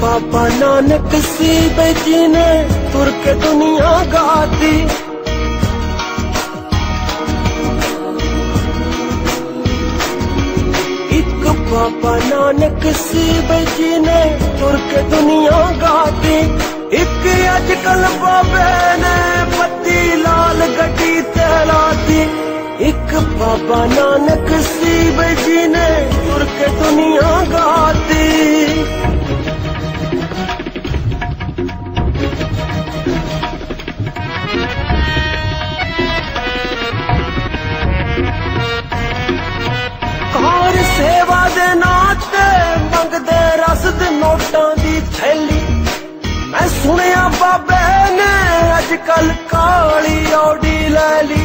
बाबा नानक सी जी ने तुर के दुनिया गाती। एक बाबा नानक सी जी ने तुर के दुनिया गाती। एक अजकल बाबे ने पत्ती लाल गड्डी तैलाती। एक बाबा नानक सी जी ने तुर के दुनिया गाती। कार सेवा दे नाते मंगदे रसद नोटां दी थैली। मैं सुनिया बाबे ने अजकल काली औडी लै ली।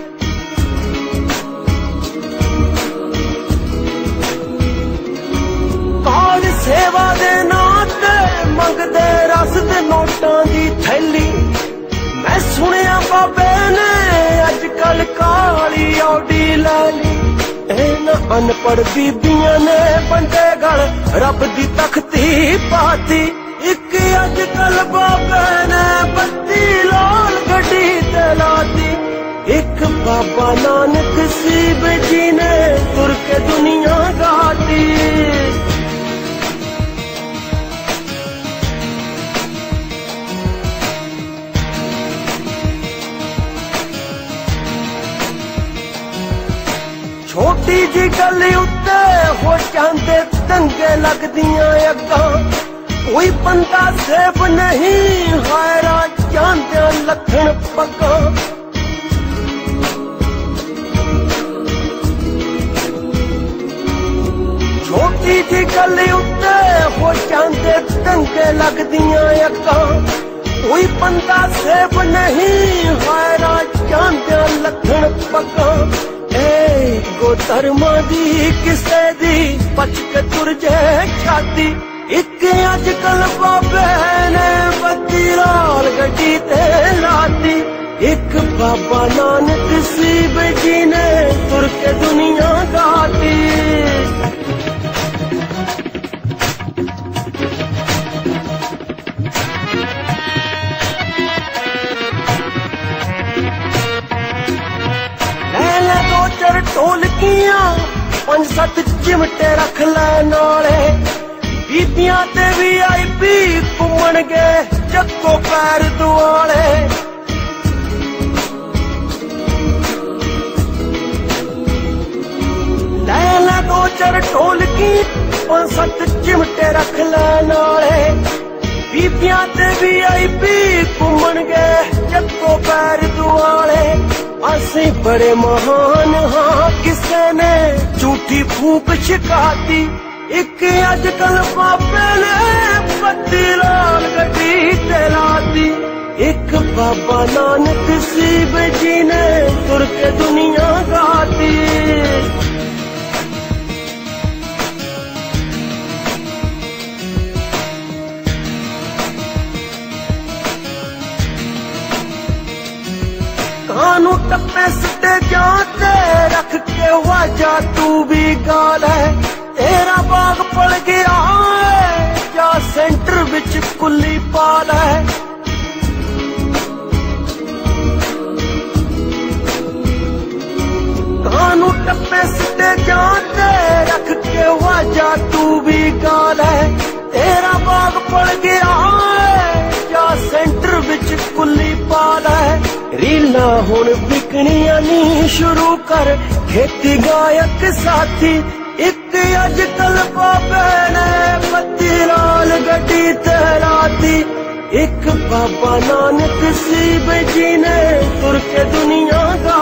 कार सेवा दे नाते मंगदे रसद नोटां दी थैली। मैं सुनिया बाबे ने अजकल काली औडी लै ली। अनपढ़ बीबियां ने बंदे गल रब दी तख्ती पाती। एक अजकल बाबे ने बत्ती लाल गड्डी तैलाती। एक बाबा नानक सी जी ने तुर के दुनिया गाती। छोटी जी गली उत्ते हो जांदे दंगे लगदियां अग्गां। कोई बंदा सेब नहीं हायरा जांदे लखन पग्गां। छोटी जी गली उत्ते हो जांदे दंगे लगदियां अग्गां। कोई बंदा सेब नहीं हायरा जांदे लखन पग्गां। गो धर्मा दी किसे दी बच के तुर जाए छाती। एक अजकल बाबे ने बत्ती लाल गड्डी ते लाती। एक बाबा नानक सी जी ने तुर के दुनिया गाती। चर ढोलकियां 5-7 चिमटे रख लै नाले। बीबियां ते VIP घूमन गए जग्गो पैर दुआले। लै लै 2-4 ढोलकी 5-7 चिमटे रख लै नाले। बीबियां ते VIP घूमन गए जग्गो पैर दुआले। असीं बड़े महान हाँ किसे ने झूठी फूक शिकाती। एक अजकल बाबे ने बत्ती लाल गड्डी तैलाती। एक बाबा नानक सी जी ने तुर के दुनिया गाती। कानू टप्पे सिटे जाते रख के वाजा तू भी गाल है। तेरा बाग पड़ गया है या सेंटर विच कुल्ली पाल है। कानू टप्पे सिटे जाते रख के वाजा तू भी गाल है। तेरा बाग पड़ गया है या सेंटर विच कुल्ली पाल है। रीला हुण बिकनियां नी शुरू कर खेती गायक साथी। एक अजकल बाबे ने बत्ती लाल गड्डी तैलाती। एक बाबा नानक सी जी ने तुर के दुनिया